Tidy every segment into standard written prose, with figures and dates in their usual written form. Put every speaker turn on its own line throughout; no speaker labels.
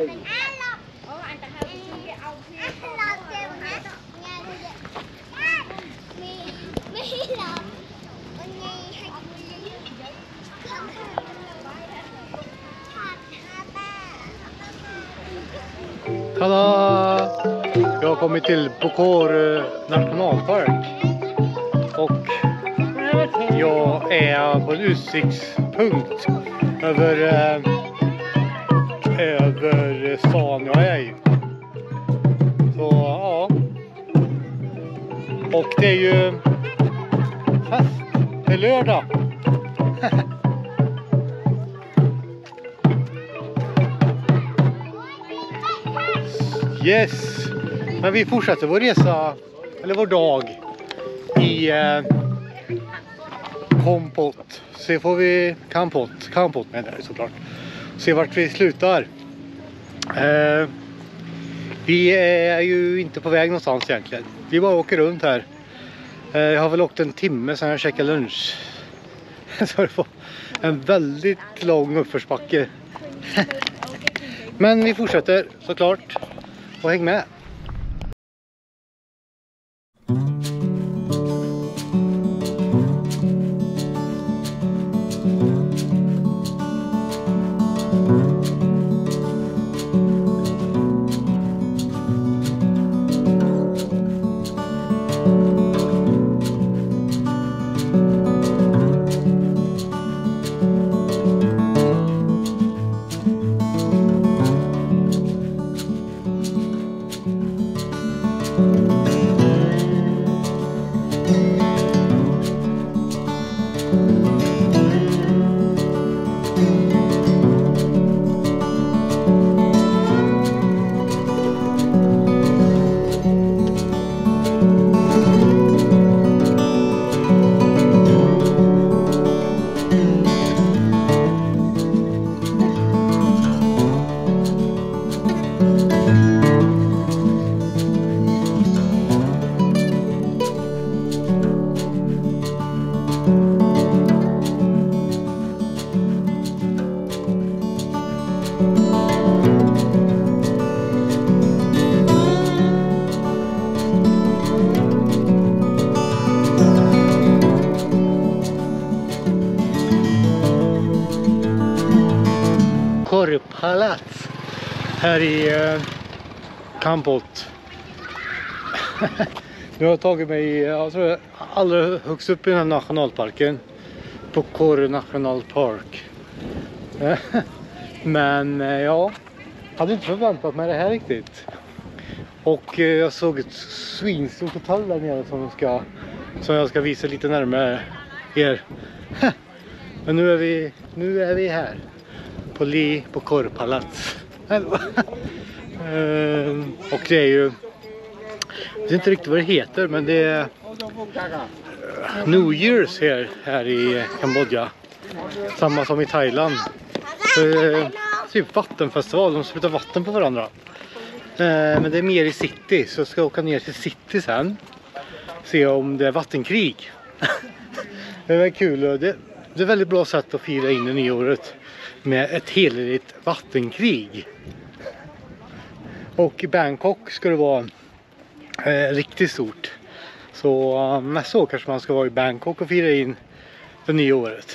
Tada! Jag har kommit till Bucor nationalpark och jag är på en utsiktspunkt över stan jag är i. Så ja. Och det är ju fest. Det är lördag. Yes. Men vi fortsätter vår resa, eller vår dag i Kampot. Så får vi Kampot med det såklart. Se vart vi slutar. Vi är ju inte på väg någonstans egentligen. Vi bara åker runt här. Jag har väl åkt en timme sedan jag käkade lunch. Så det var en väldigt lång uppförsbacke. Men vi fortsätter såklart. Och häng med. Palats här i Kampot. Nu har jag tagit mig, jag tror allra högst upp i den här nationalparken, Bucor nationalpark. Men ja, hade inte förväntat mig det här riktigt. Och jag såg ett svinstort hotell där nere som jag ska visa lite närmare er. Men nu är vi här på Bucor Palats. Och det är ju, jag vet inte riktigt vad det heter, men det är New Year's här i Kambodja. Samma som i Thailand. Typ vattenfestival, de sprutar vatten på varandra. Men det är mer i city, så jag ska åka ner till city sen. Se om det är vattenkrig. Det är kul. Det är väldigt bra sätt att fira in det nya året med ett heligt vattenkrig. Och i Bangkok ska det vara riktigt stort. Så nästa så kanske man ska vara i Bangkok och fira in det nya året.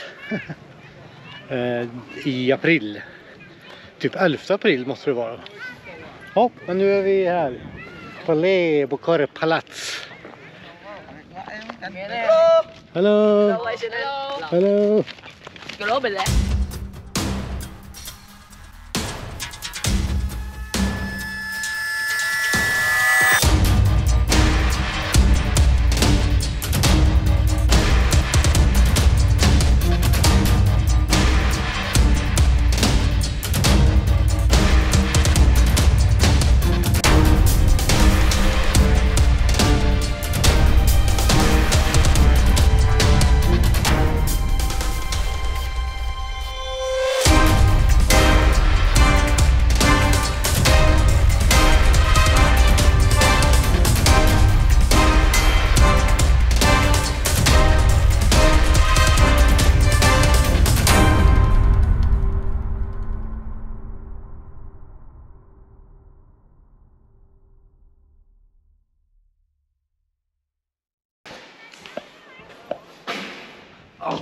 I april. Typ 11 april måste det vara. Ja, men nu är vi här på Bucor Palats. Hello. Hello. Hello.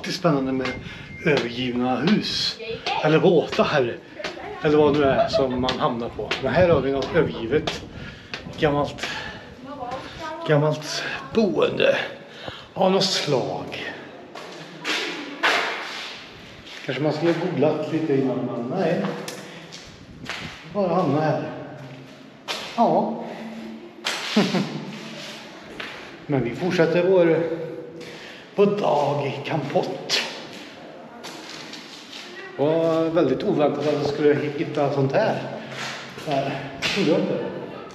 alltid spännande med övergivna hus. Eller båtar. Eller vad det nu är som man hamnar på. Men här har vi något övergivet. Gammalt boende. Av något slag. Kanske man skulle googlat lite innan man... Nej. Bara hamna här. Ja. Men vi fortsätter vår dag i Kampot. Det var väldigt oväntat att jag skulle hitta sånt här. Där. Trodde jag inte.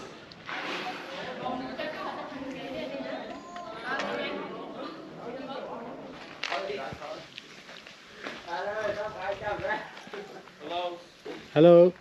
Hello.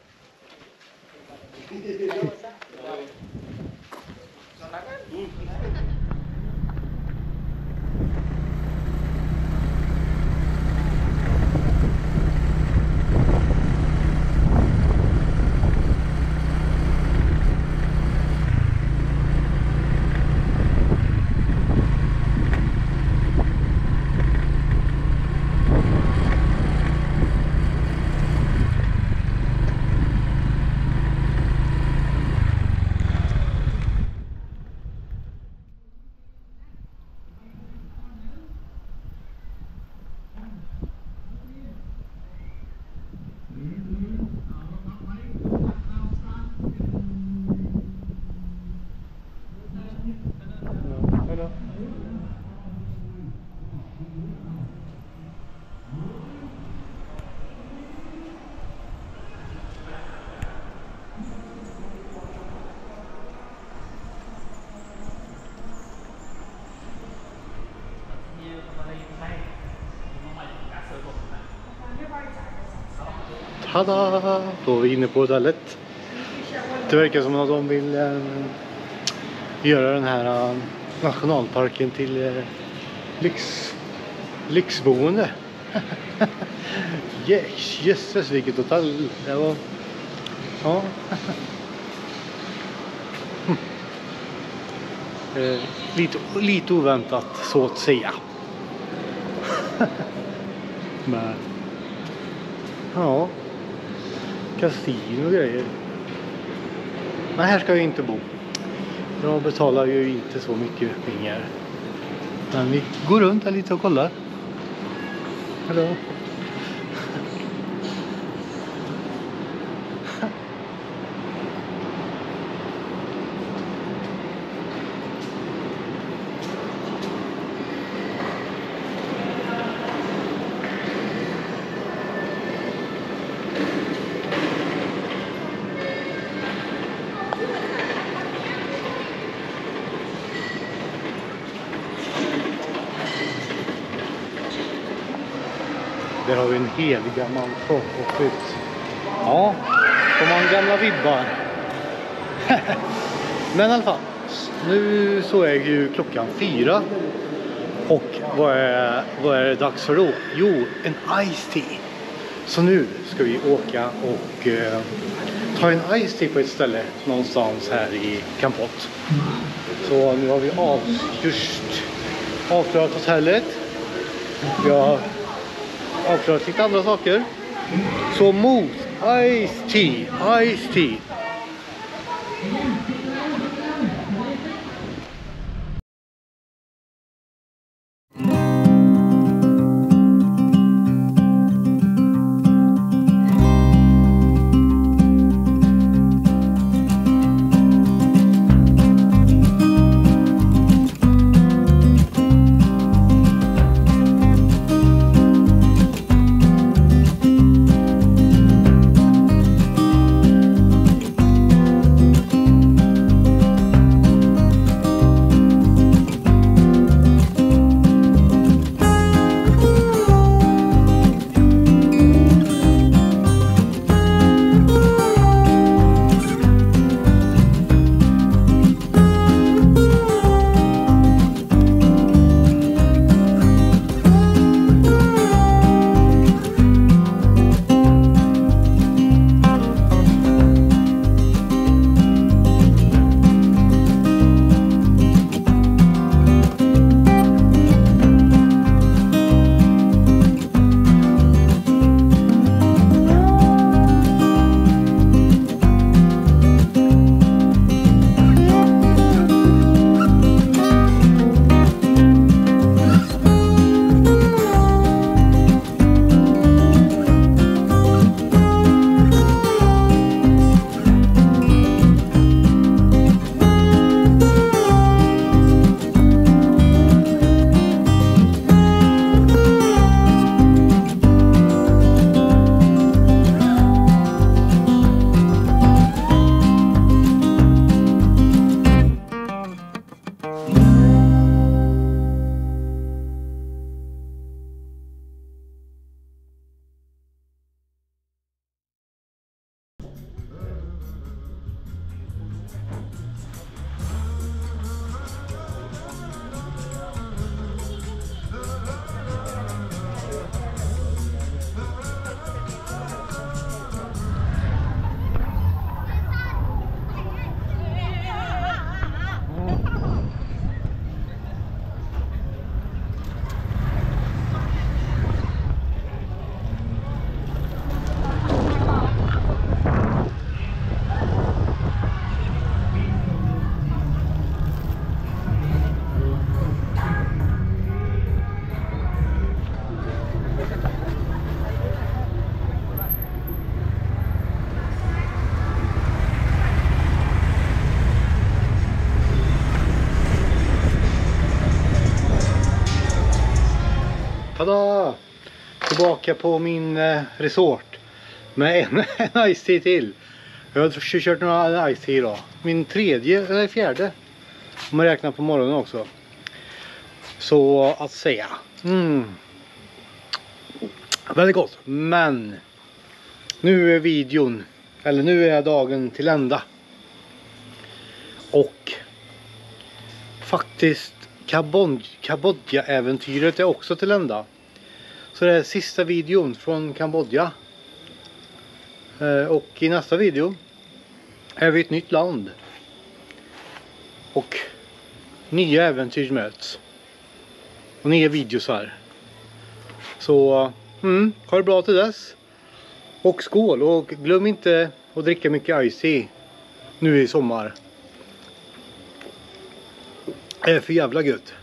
Tada! Då är vi inne på hotellet. Det verkar som att de vill göra den här nationalparken till lyxboende. Yes, jösses vilket hotell. Det var... Ja. Lite oväntat så att säga. Men... Ja. Kasino och grejer. Men här ska jag inte bo. Jag betalar ju inte så mycket pengar. Men vi går runt här lite och kollar. Hallå. Där har vi en helig gammal shop-office. Ja, de har gamla vibbar. Men i alla fall, nu så är ju klockan 4. Och vad är det dags för då? Jo, en iced tea. Så nu ska vi åka och ta en iced tea på ett ställe någonstans här i Kampot. Så nu har vi just avklarat hotellet. Vi har avklarat lite andra saker. Så mot iced tea. Tada! Tillbaka på min resort. Med en Ice Tea till. Jag har kört några Ice Tea idag. Min tredje eller fjärde. Om man räknar på morgonen också. Så att säga. Väldigt gott. Men nu är videon, eller nu är dagen till ända. Och faktiskt Kambodja-äventyret är också till ända. Så det är sista videon från Kambodja. Och i nästa video är vi ett nytt land. Och nya äventyr möts. Och nya videos här. Så ha det bra till dess. Och skål, och glöm inte att dricka mycket Ice Tea nu i sommar. Det är för jävla gött.